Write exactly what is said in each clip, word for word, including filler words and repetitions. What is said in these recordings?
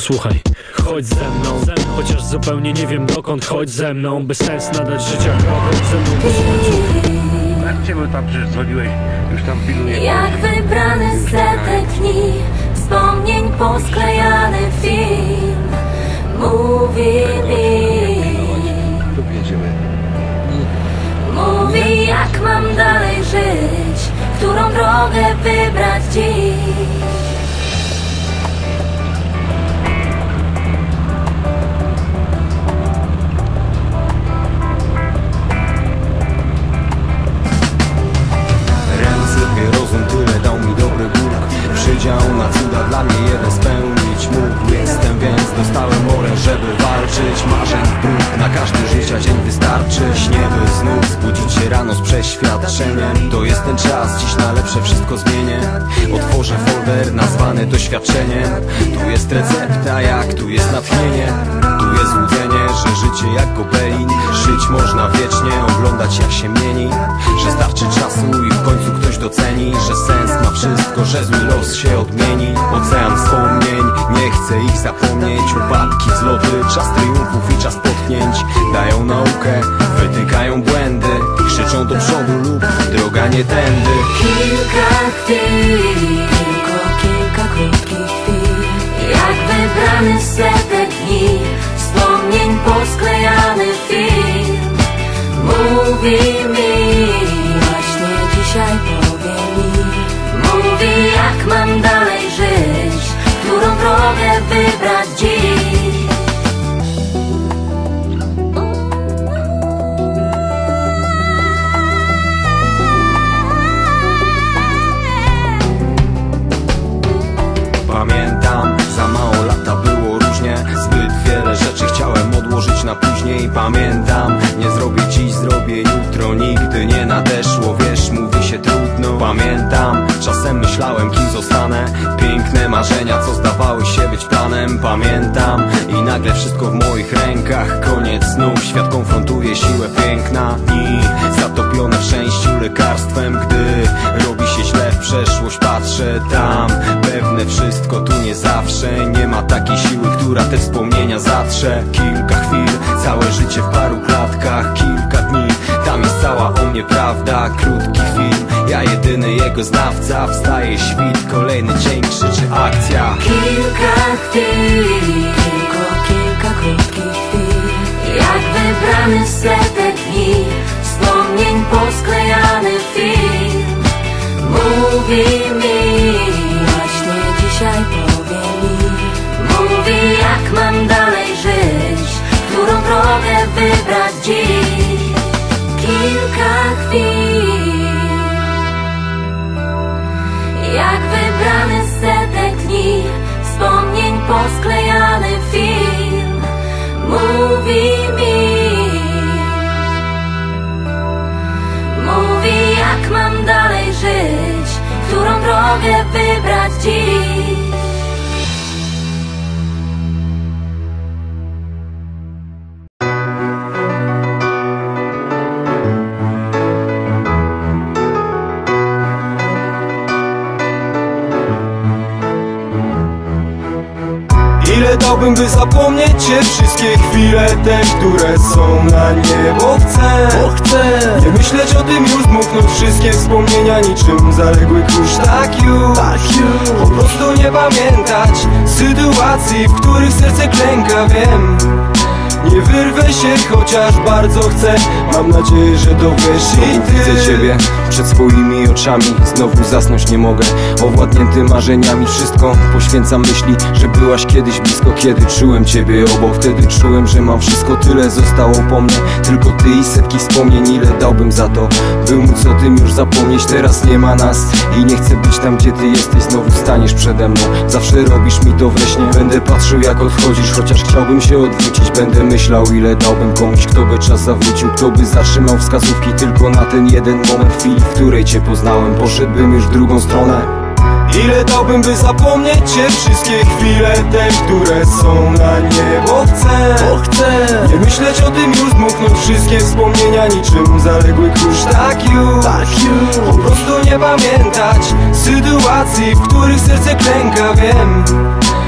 Posłuchaj, chodź ze mną, chociaż zupełnie nie wiem dokąd. Chodź ze mną, by sens nadać życia krokom. Ze mną posłuchaj. Jak cię tam przecież dzwoniłeś, już tam pilnuję. Jak wybrany z setek dni, wspomnień posklejany film mówi mi, mówi jak mam dalej żyć, którą drogę wybrać dziś. Tyle dał mi dobry Bóg, przydział na cuda dla mnie jeden spełnić mógł. Jestem, więc dostałem oręż, żeby walczyć. Marzeń brud, na każdy życia dzień wystarczy. Śnie by znów zbudzić się rano z przeświadczeniem. To jest ten czas, dziś na lepsze wszystko zmienię. Otworzę folder nazwany doświadczeniem. Tu jest recepta, jak tu jest natchnienie. Tu jest złudzenie, że życie jak gobelin. Żyć można wiecznie, oglądać jak się mieni. Że starczy czasu i w końcu ktoś doceni, że sens ma wszystko, że zły los się odmieni. Ocean wspomnień, nie chcę ich zapomnieć. Upadki, wzloty, czas triumfów i czas potknięć. Dają naukę, wytykają błędy, krzyczą do przodu lub droga nie tędy. Kilka chwil, tylko kilka krótkich chwil, jak wybrany z setek dni, wspomnień posklejany film mówi mi, właśnie dzisiaj powie mi, mówi jak mam dalej żyć, którą drogę wybrać dziś. Pamiętam, za mało lata było różnie. Zbyt wiele rzeczy chciałem odłożyć na później. Pamiętam, nie zrobię dziś, zrobię jutro. Nigdy nie nadeszło, wiesz, mówi się trudno. Pamiętam, czasem myślałem, kim zostanę. Piękne marzenia, co zdawały się być planem. Pamiętam i nagle wszystko w moich rękach. Koniec znów, świat konfrontuje siłę piękna. Dni zatopione w szczęściu lekarstwem. Gdy robi się źle, w przeszłość patrzę tam. Pewne wszystko tu nie zawsze. Nie ma takiej siły, która te wspomnienia zatrze. Kilka chwil, całe życie w paru klatkach. Kilka dni, tam jest cała o mnie prawda. Krótki film, ja jedyny jego znawca. Wstaje świt, kolejny dzień, krzyczy akcja. Kilka chwil, tylko kilka krótkich chwil, jak wybrany z setek dni, wspomnień posklejany film mówi mi, właśnie dzisiaj powie mi, mówi jak mam dalej żyć, którą drogę wybrać dziś. Kilka chwil, jak wybrany z setek dni, wspomnień posklejany film mówi mi, mówi jak mam dalej żyć, którą drogę wybrać dziś. Ile dałbym, by zapomnieć cię, wszystkie chwile te, które są na nie. Bo chcę, bo chcę nie myśleć o tym już, dmuchnąć wszystkie wspomnienia niczym zaległy kurz. Tak już, tak już, po prostu nie pamiętać sytuacji, w których serce klęka, wiem. Nie wyrwę się, chociaż bardzo chcę. Mam nadzieję, że to wiesz i ty. Widzę ciebie przed swoimi oczami, znowu zasnąć nie mogę. Owładnięty marzeniami, wszystko poświęcam myśli, że byłaś kiedyś blisko, kiedy czułem ciebie obok. Wtedy czułem, że mam wszystko, tyle zostało po mnie. Tylko ty i setki wspomnień, ile dałbym za to, by móc o tym już zapomnieć. Teraz nie ma nas i nie chcę być tam, gdzie ty jesteś. Znowu staniesz przede mną, zawsze robisz mi to we śnie. Będę patrzył, jak odchodzisz, chociaż chciałbym się odwrócić. Będę myślał, ile dałbym komuś, kto by czas zawrócił, kto by zatrzymał wskazówki tylko na ten jeden moment. Chwili, w której cię poznałem, poszedłbym już w drugą stronę. Ile dałbym, by zapomnieć cię, wszystkie chwile te, które są na nie. Bo chcę, bo chcę nie myśleć o tym już, dmuchnąć wszystkie wspomnienia niczym zaległy kurz. Tak już, tak już, po prostu nie pamiętać sytuacji, w których serce klęka, wiem.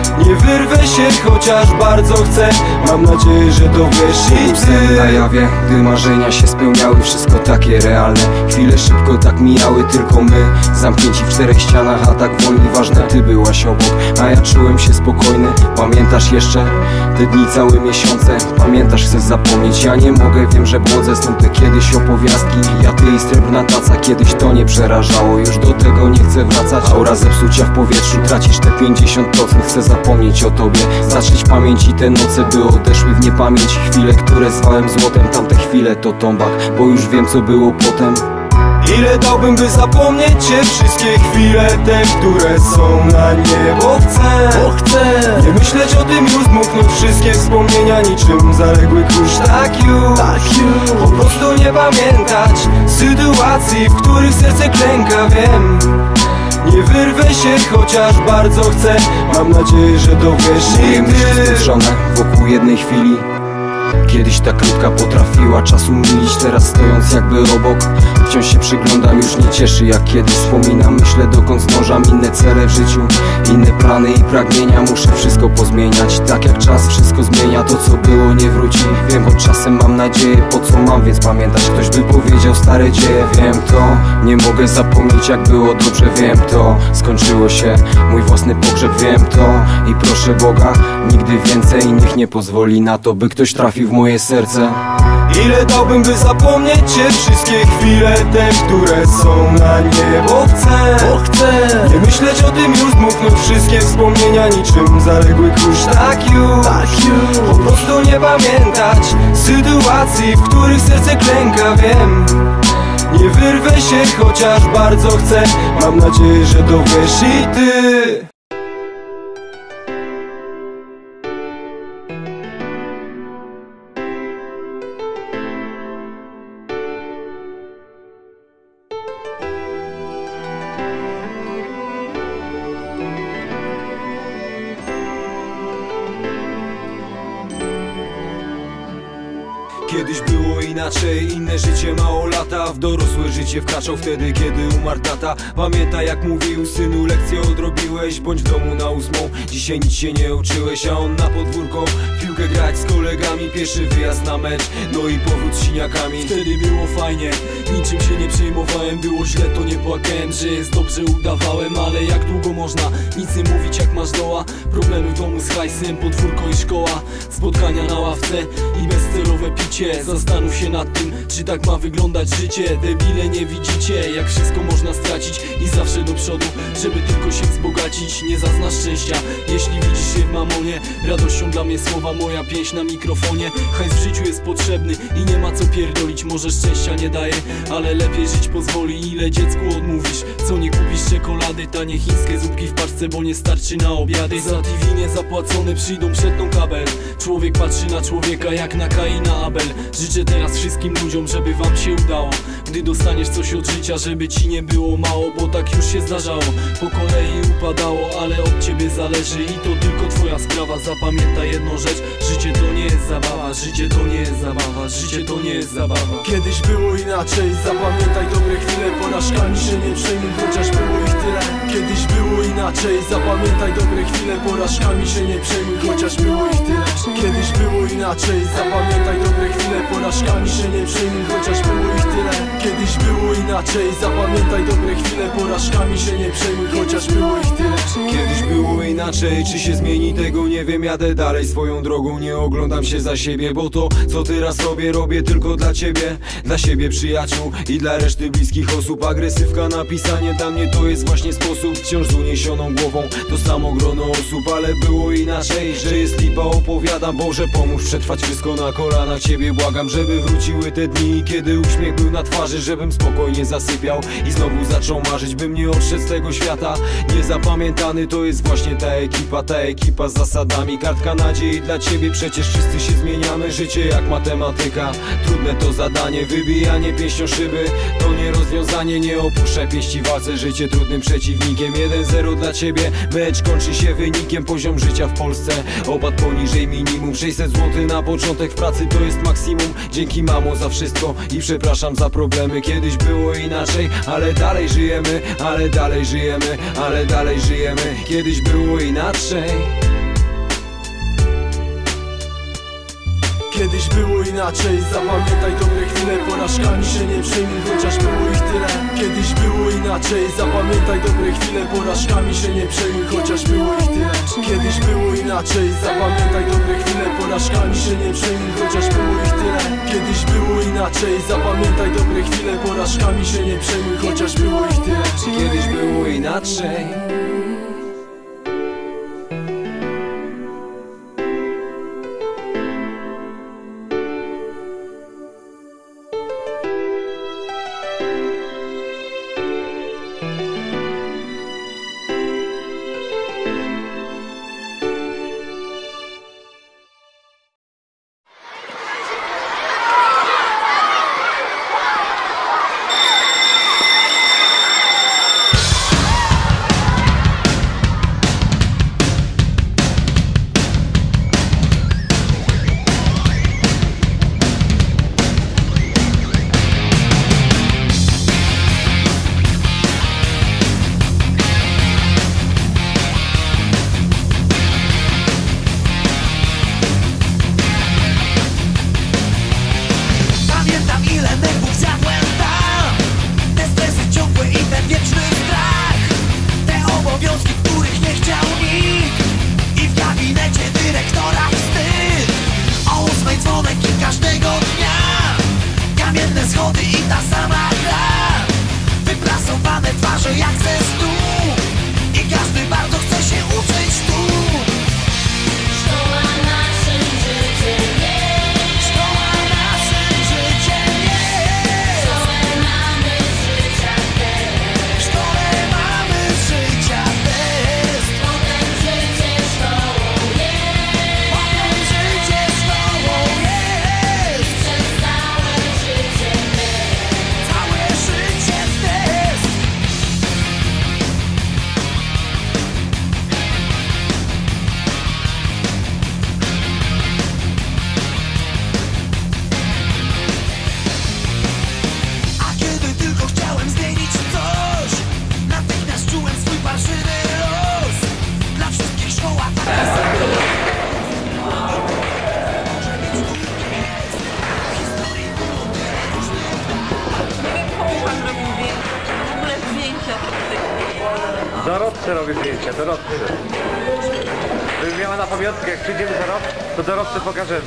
Nie wyrwę się, chociaż bardzo chcę. Mam nadzieję, że to wiesz i ty. Na jawie, gdy marzenia się spełniały, wszystko takie realne. Chwile szybko tak mijały, tylko my zamknięci w czterech ścianach, a tak wolni, ważne ty byłaś obok, a ja czułem się spokojny. Pamiętasz jeszcze te dni, całe miesiące? Pamiętasz, chcesz zapomnieć, ja nie mogę, wiem, że błodze są te kiedyś opowiastki. Ja, ty i srebrna taca, kiedyś to nie przerażało, już do tego nie chcę wracać. Aura zepsucia w powietrzu, tracisz te pięćdziesiąt procent. Chcę zapomnieć o tobie, zacząć pamięć i te noce by odeszły w niepamięć. Chwile, które zwałem złotem, tamte chwile to tombak, bo już wiem, co było potem. Ile dałbym, by zapomnieć cię, wszystkie chwile te, które są na nie. Bo chcę, bo chcę nie myśleć o tym już, dmuchnąć wszystkie wspomnienia niczym zaległy kurz. Tak już, tak już po prostu nie pamiętać sytuacji, w których serce klęka, wiem. Nie wyrwę się, chociaż bardzo chcę. Mam nadzieję, że to wiesz i ty. Skutrzone wokół jednej chwili, kiedyś ta krótka potrafiła czas umilić. Teraz stojąc jakby obok, wciąż się przyglądam, już nie cieszy jak kiedyś. Wspominam, myślę dokąd zdążam, inne cele w życiu, inne plany i pragnienia. Muszę wszystko pozmieniać, tak jak czas wszystko zmienia. To co było nie wróci, wiem, bo czasem mam nadzieję. Po co mam więc pamiętać? Ktoś by powiedział stare dzieje. Wiem to, nie mogę zapomnieć jak było dobrze. Wiem to, skończyło się mój własny pogrzeb. Wiem to i proszę Boga, nigdy więcej niech nie pozwoli na to, by ktoś trafił w moje serce. Ile dałbym, by zapomnieć cię, wszystkie chwile te, które są na nie. Bo chcę, bo chcę nie myśleć o tym już, dmuchnąć wszystkie wspomnienia niczym zaległy kurz. Tak już, tak już po prostu nie pamiętać sytuacji, w których serce klęka, wiem. Nie wyrwę się, chociaż bardzo chcę. Mam nadzieję, że to wiesz i ty. Kiedyś było inaczej, inne życie, mało lata. W dorosłe życie wkraczał wtedy, kiedy umarł tata. Pamiętaj jak mówił, synu, lekcję odrobiłeś, bądź w domu na ósmą. Dzisiaj nic się nie uczyłeś, a on na podwórko piłkę grać z kolegami. Pierwszy wyjazd na mecz, no i powrót z siniakami. Wtedy było fajnie, niczym się nie przejmowałem. Było źle, to nie płakałem, że jest dobrze, udawałem. Ale jak długo można nic nie mówić jak masz doła? Problemy w domu z hajsem, podwórko i szkoła, spotkania na ławce i bezcelowe picie. Zastanów się nad tym, czy tak ma wyglądać życie. Debile, nie widzicie, jak wszystko można stracić i zawsze do przodu, żeby tylko się wzbogacić. Nie zazna szczęścia, jeśli widzisz się w mamonie. Radością dla mnie słowa, moja pieśń na mikrofonie. Hajs w życiu jest potrzebny i nie ma co pierdolić. Może szczęścia nie daje, ale lepiej żyć pozwoli. Ile dziecku odmówisz, co nie kupisz czekolady, tanie chińskie zupki w paczce, bo nie starczy na obiady. Za T V niezapłacone przyjdą przetną kabel. Człowiek patrzy na człowieka jak na Kaina Abel. Życzę teraz wszystkim ludziom, żeby wam się udało. Gdy dostaniesz coś od życia, żeby ci nie było mało, bo tak już się zdarzało. Po kolei upadało, ale od ciebie zależy i to tylko twoja sprawa. Zapamiętaj jedną rzecz, życie to nie jest zabawa. Życie to nie jest zabawa, życie to nie jest zabawa. Kiedyś było inaczej, zapamiętaj dobre chwile. Porażkami się nie przejmuj, chociaż było ich tyle. Kiedyś było inaczej, zapamiętaj dobre chwile. Porażkami się nie przejmuj, chociaż było ich tyle. Kiedyś było inaczej, zapamiętaj dobre chwile. Porażkami się nie przejmuj, chociaż było ich tyle. Kiedyś było inaczej, zapamiętaj dobre chwile. Porażkami się nie przejmuj, chociaż było ich tyle. Kiedyś było inaczej, czy się zmieni, tego nie wiem. Jadę dalej swoją drogą, nie oglądam się za siebie, bo to co teraz robię, robię tylko dla ciebie. Dla siebie, przyjaciół i dla reszty bliskich osób. Agresywka na pisanie, dla mnie to jest właśnie sposób. Wciąż z uniesioną głową, to samo grono osób. Ale było inaczej, że jest lipa, opowiadam. Boże pomóż przetrwać wszystko na kolanach. Ciebie błagam, żeby wróciły te dni, kiedy uśmiech był na twarzy. Żebym spokojnie zasypiał i znowu zaczął marzyć, bym nie odszedł z tego świata. Niezapamiętany to jest właśnie ta ekipa, ta ekipa z zasadami. Kartka nadziei dla ciebie, przecież wszyscy się zmieniamy. Życie jak matematyka, trudne to zadanie. Wybijanie pięścią szyby to nie rozwiązanie. Nie opuszczaj pięści w walce, życie trudnym przeciwnikiem. jeden zero dla ciebie, mecz kończy się wynikiem. Poziom życia w Polsce opadł poniżej minimum. Sześćset złotych na początek w pracy to jest maksimum. Dzięki mamo za wszystko i przepraszam za problemy. Kiedyś było inaczej, ale dalej żyjemy, ale dalej żyjemy, ale dalej żyjemy. Kiedyś było inaczej. Kiedyś było inaczej, zapamiętaj dobre chwile, porażkami się nie przejmuj, chociaż było ich tyle. Kiedyś było inaczej, zapamiętaj dobre chwile, porażkami się nie przejmuj, chociaż było ich tyle. Kiedyś było inaczej, zapamiętaj dobre chwile, porażkami się nie przejmuj, chociaż było ich tyle. Kiedyś było inaczej, zapamiętaj dobre chwile, porażkami się nie przejmuj, chociaż było ich tyle. Kiedyś było inaczej. Dorotce robię zdjęcia, Dorotce. Gdybym miała na pamiątkę, jak przyjdziemy za rok, to Dorotce pokażemy.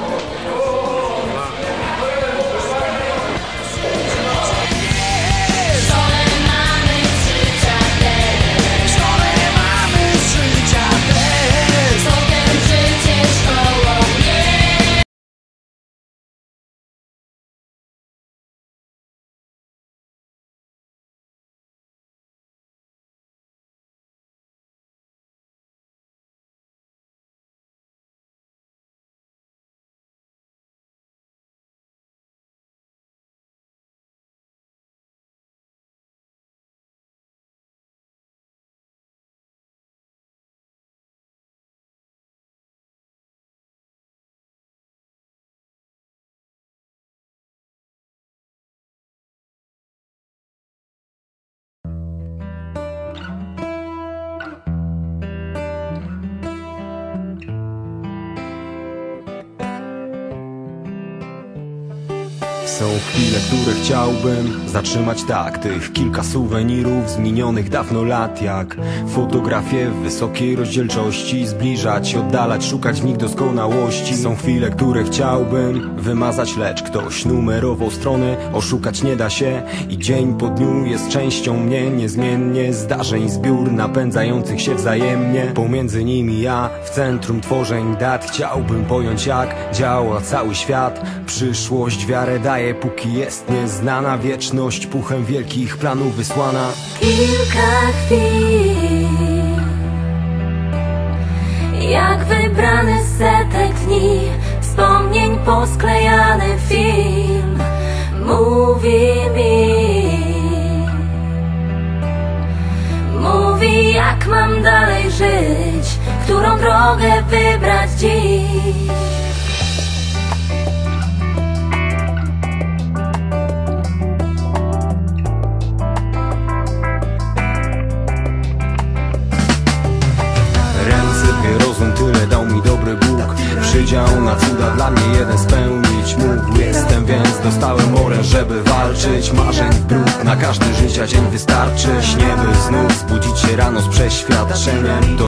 Są chwile, które chciałbym zatrzymać tak. Tych kilka suwenirów z minionych dawno lat, jak fotografie w wysokiej rozdzielczości. Zbliżać, oddalać, szukać w nich doskonałości. Są chwile, które chciałbym wymazać, lecz ktoś numerował stronę. Oszukać nie da się i dzień po dniu jest częścią mnie niezmiennie. Zdarzeń zbiór napędzających się wzajemnie. Pomiędzy nimi ja, w centrum tworzeń dat. Chciałbym pojąć, jak działa cały świat. Przyszłość wiarę daje, póki jest nieznana. Wieczność puchem wielkich planów wysłana. Kilka chwil, jak wybrany z setek dni, wspomnień posklejany film mówi mi, mówi jak mam dalej żyć, którą drogę wybrać dziś. Rozum tyle dał mi dobry Bóg. W powiedział na cuda dla mnie jeden spełnić mógł. Jestem, więc dostałem oręż, żeby walczyć. Marzeń w brud, na każdy życia dzień wystarczy. Śnie by znów zbudzić się rano z przeświadczeniem.